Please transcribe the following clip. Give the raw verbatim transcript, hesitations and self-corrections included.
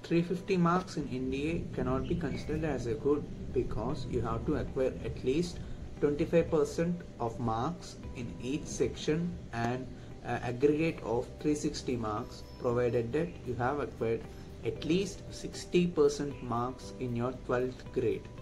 three hundred fifty marks in N D A cannot be considered as a good because you have to acquire at least twenty-five percent of marks in each section and uh, aggregate of three hundred sixty marks, provided that you have acquired at least sixty percent marks in your twelfth grade.